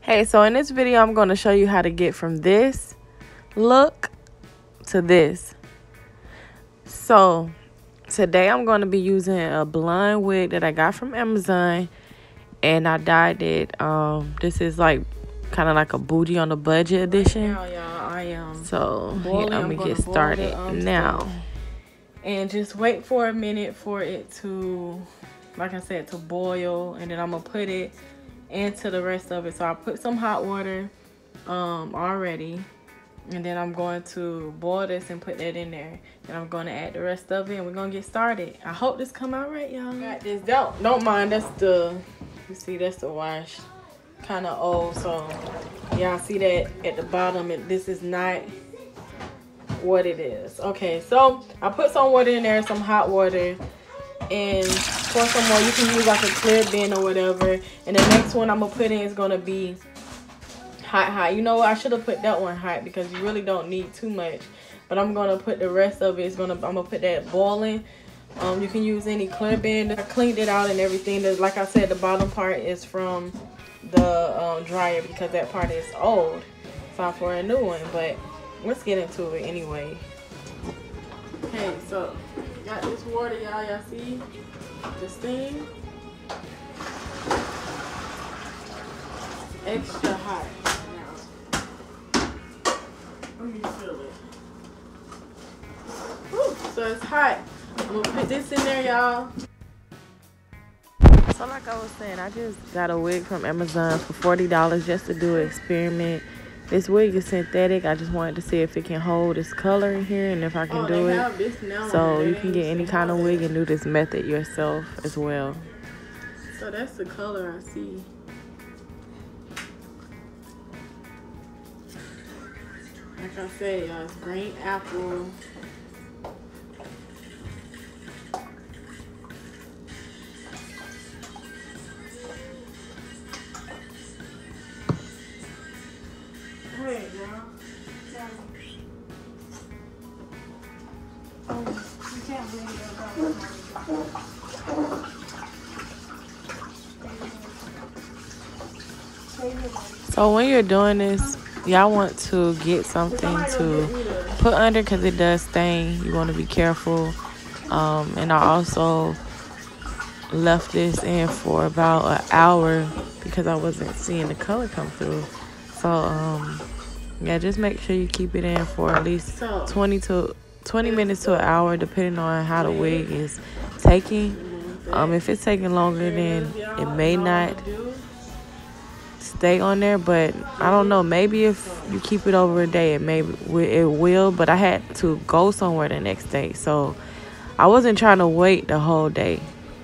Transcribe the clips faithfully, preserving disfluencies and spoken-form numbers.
Hey, so in this video, I'm going to show you how to get from this look to this. So today I'm going to be using a blonde wig that I got from Amazon, and I dyed it. Um, this is like kind of like a booty on the budget edition. Right now, y'all, I am. So yeah, I'm, I'm gonna get started um, now. Stuff. And just wait for a minute for it to, like I said, to boil, and then I'm gonna put it into the rest of it. So I put some hot water um already, and then I'm going to boil this and put that in there, and I'm going to add the rest of it, and we're gonna get started. I hope this come out right, y'all. Got this. Don't don't mind, that's the, you see, that's the wash, kind of old. So y'all see that at the bottom, and this is not what it is. Okay, so I put some water in there, some hot water, and pour some more. You can use like a clear bin or whatever. And the next one I'm gonna put in is gonna be hot hot. You know what, I should have put that one hot because you really don't need too much, but I'm gonna put the rest of it, it's gonna I'm gonna put that boiling. Um you can use any clear bin. I cleaned it out and everything. There's, like I said, the bottom part is from the um, dryer because that part is old. Time for a new one, but let's get into it anyway. Okay, so got this water, y'all. Y'all see the steam? Extra hot now. Let me feel it. Whew, so it's hot. I'm gonna put this in there, y'all. So like I was saying, I just got a wig from Amazon for forty dollars just to do an experiment. This wig is synthetic. I just wanted to see if it can hold its color in here and if I can oh, do it. So you can get any kind of wig and do this method yourself as well. So that's the color I see. Like I said, y'all, it's green apple. Hey, girl. Oh, you can't bring your So when you're doing this, y'all want to get something to put under because it does stain. You want to be careful. Um, and I also left this in for about an hour because I wasn't seeing the color come through. So um yeah, just make sure you keep it in for at least twenty to twenty minutes to an hour, depending on how the wig is taking. Um if it's taking longer, then it may not stay on there, but I don't know, maybe if you keep it over a day, it may it will. But I had to go somewhere the next day, so I wasn't trying to wait the whole day.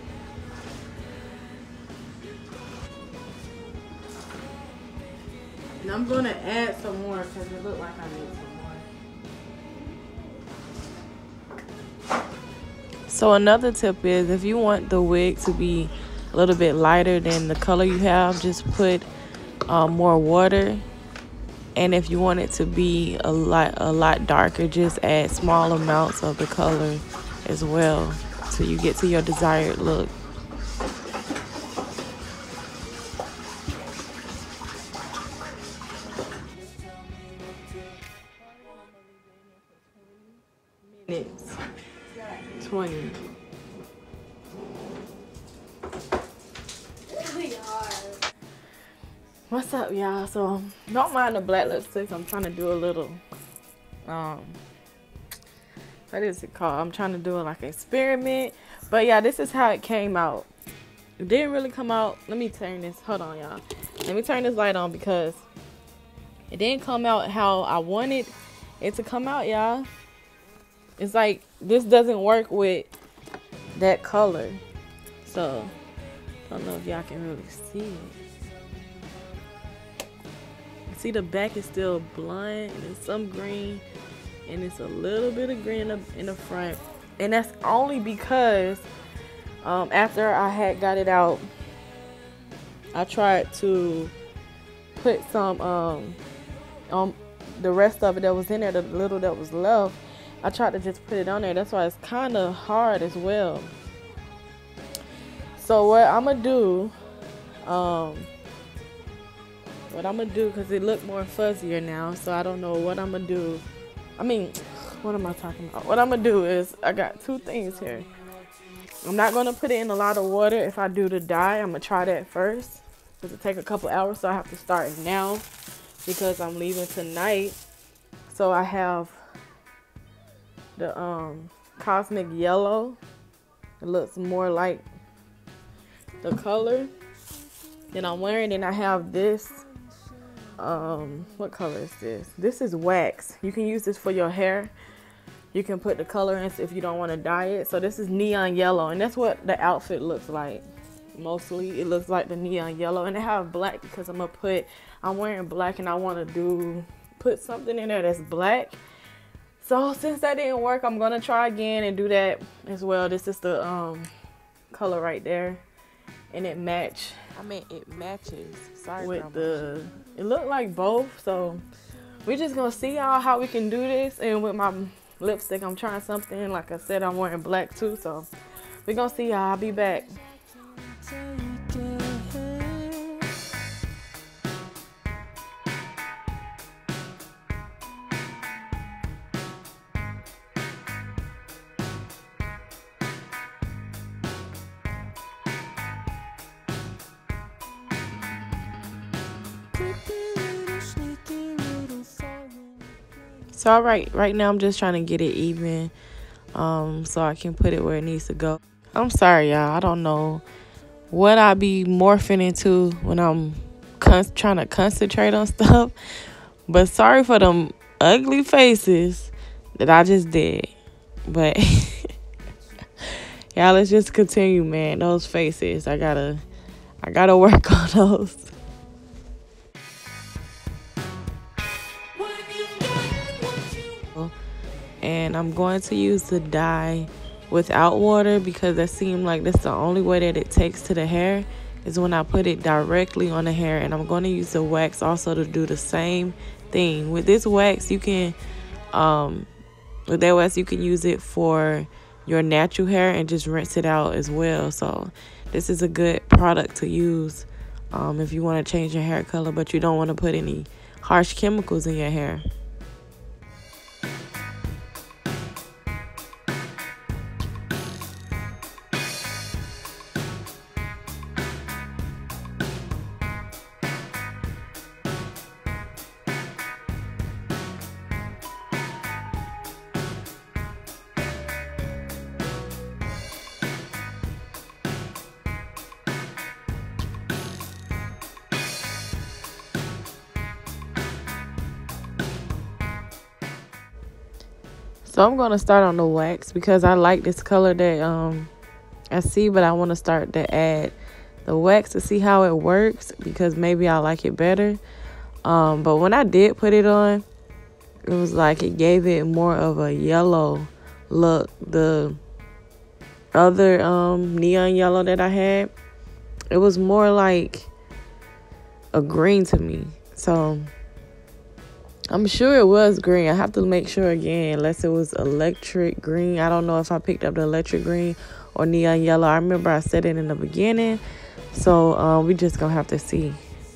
And I'm going to add some more because it looked like I need some more. So another tip is, if you want the wig to be a little bit lighter than the color you have, just put um, more water. And if you want it to be a lot, a lot darker, just add small amounts of the color as well so you get to your desired look. Minutes. twenty. Really hard. What's up, y'all? So don't mind the black lipstick. I'm trying to do a little um what is it called? I'm trying to do like an experiment. But yeah, this is how it came out. It didn't really come out. Let me turn this. Hold on, y'all. Let me turn this light on because it didn't come out how I wanted it to come out, y'all. It's like this doesn't work with that color. So I don't know if y'all can really see it. See, the back is still blonde and there's some green, and it's a little bit of green in the, in the front. And that's only because um, after I had got it out, I tried to put some um, on the rest of it that was in there, the little that was left. I tried to just put it on there. That's why it's kind of hard as well. So what I'm gonna do, um, what I'm gonna do, because it look more fuzzier now, so I don't know what I'm gonna do. I mean, what am I talking about? What I'm gonna do is, I got two things here. I'm not gonna put it in a lot of water. If I do the dye, I'm gonna try that first, because it take a couple hours, so I have to start now because I'm leaving tonight. So I have the um cosmic yellow. It looks more like the color that I'm wearing. And I have this, um, what color is this? This is wax. You can use this for your hair. You can put the color in if you don't want to dye it. So this is neon yellow, and that's what the outfit looks like. Mostly it looks like the neon yellow, and I have black because I'm gonna put, I'm wearing black and I want to do, put something in there that's black. So since that didn't work, I'm gonna try again and do that as well. This is the um color right there, and it match. I mean, it matches. Sorry, with grandma. The, it looked like both. So we're just gonna see y'all how we can do this. And with my lipstick, I'm trying something. Like I said, I'm wearing black too. So we're gonna see y'all. I'll be back. So all right, right now I'm just trying to get it even, um, so I can put it where it needs to go. I'm sorry, y'all. I don't know what I be morphing into when I'm con trying to concentrate on stuff, but sorry for them ugly faces that I just did. But y'all, let's just continue, man. Those faces, I gotta, I gotta work on those. And I'm going to use the dye without water, because that seemed like that's the only way that it takes to the hair, is when I put it directly on the hair. And I'm going to use the wax also to do the same thing. With this wax, you can, um, with that wax, you can use it for your natural hair and just rinse it out as well. So this is a good product to use um, if you want to change your hair color, but you don't want to put any harsh chemicals in your hair. So I'm going to start on the wax because I like this color that um I see, but I want to start to add the wax to see how it works, because maybe I like it better. Um, but when I did put it on, it was like it gave it more of a yellow look. The other um neon yellow that I had, it was more like a green to me. So I'm sure it was green. I have to make sure again, unless it was electric green. I don't know if I picked up the electric green or neon yellow. I remember I said it in the beginning. So uh, we just gonna have to see.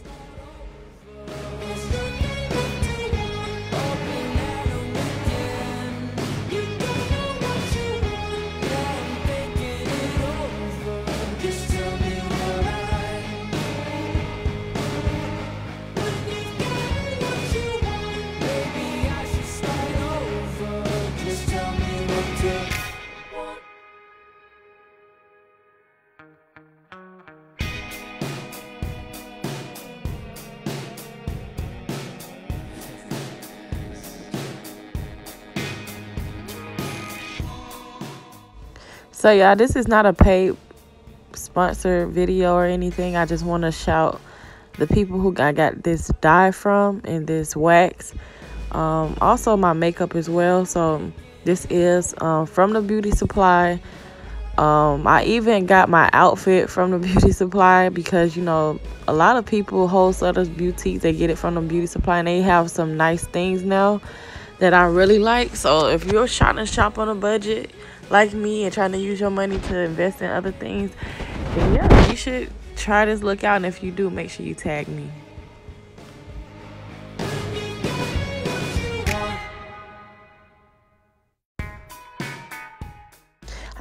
So y'all, this is not a paid sponsored video or anything. I just want to shout the people who I got this dye from and this wax. Um, also my makeup as well. So this is um, from the beauty supply. Um, I even got my outfit from the beauty supply because, you know, a lot of people, wholesalers, boutiques, they get it from the beauty supply, and they have some nice things now that I really like. So if you're trying to shop on a budget like me and trying to use your money to invest in other things, then yeah, you should try this look out. And if you do, make sure you tag me.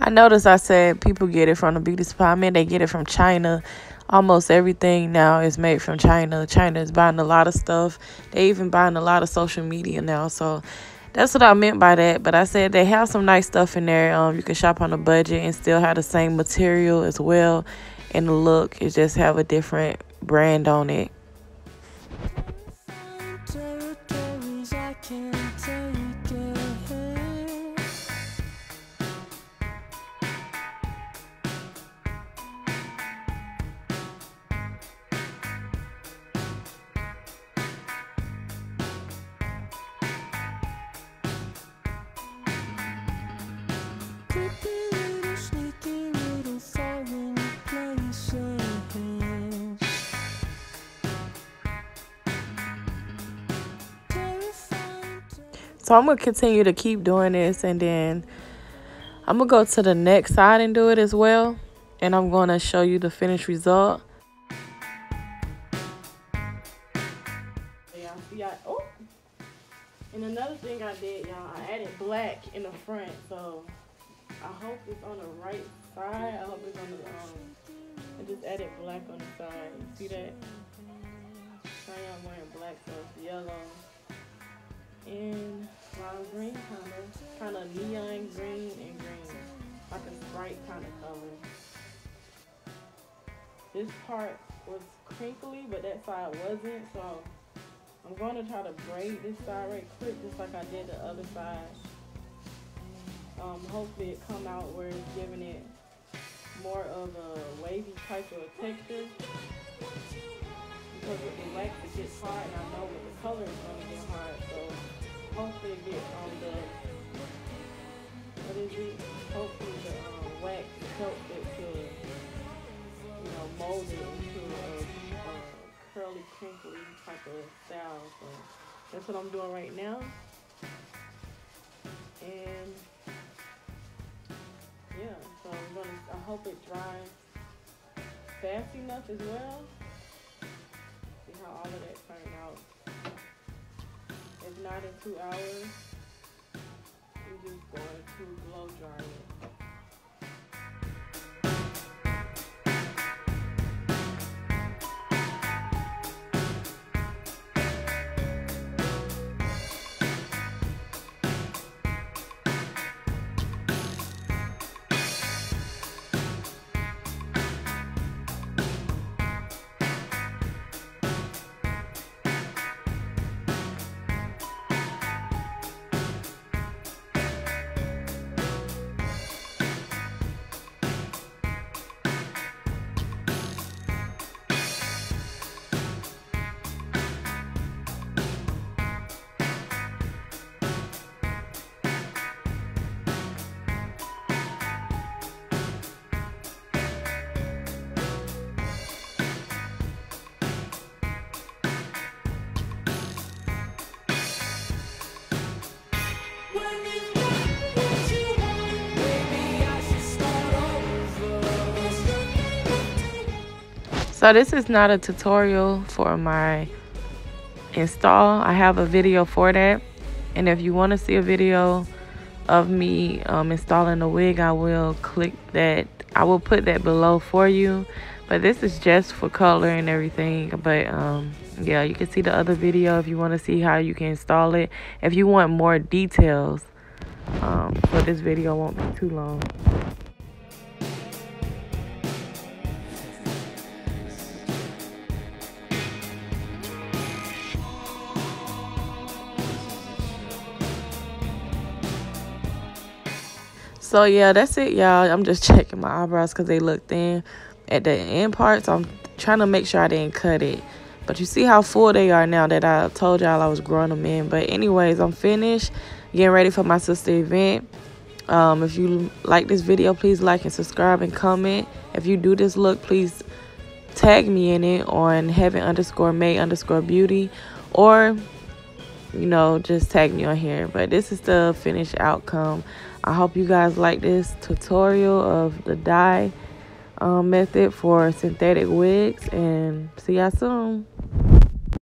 I noticed I said people get it from the beauty supply. I mean, they get it from China. Almost everything now is made from China. China is buying a lot of stuff. They even buying a lot of social media now. So that's what I meant by that. But I said they have some nice stuff in there. Um, you can shop on a budget and still have the same material as well. And the look, it just have a different brand on it. So I'm going to continue to keep doing this, and then I'm going to go to the next side and do it as well. And I'm going to show you the finished result. Y'all see, I, oh. And another thing I did, y'all, I added black in the front. So I hope it's on the right side. I hope it's on the, um, I just added black on the side. You see that? I am wearing black, so it's yellow. And lime green, kind of, kind of neon green and green, like a Sprite kind of color. This part was crinkly, but that side wasn't, so I'm going to try to braid this side right quick, just like I did the other side. Um, hopefully it come out where it's giving it more of a wavy type of texture. Because with the wax it gets hard, and I know with the color it's going to get hard, so hopefully it gets on the, what is it? Hopefully the um, wax helps it to, you know, mold it into a, a curly, crinkly type of style. So that's what I'm doing right now. And yeah, so I'm gonna, I hope it dries fast enough as well. See how all of that turned out. If not in two hours, we're just going to blow dry it. So this is not a tutorial for my install. I have a video for that. And if you want to see a video of me um, installing the wig, I will click that. I will put that below for you. But this is just for color and everything. But um, yeah, you can see the other video if you want to see how you can install it. If you want more details, um, so this video won't be too long. So yeah, that's it, y'all. I'm just checking my eyebrows because they look thin at the end part. So I'm trying to make sure I didn't cut it. But you see how full they are now that I told y'all I was growing them in. But anyways, I'm finished getting ready for my sister event. Um, if you like this video, please like and subscribe and comment. If you do this look, please tag me in it on heaven underscore may underscore beauty, or you know, just tag me on here. But this is the finished outcome. I hope you guys like this tutorial of the dye um, method for synthetic wigs, and see y'all soon.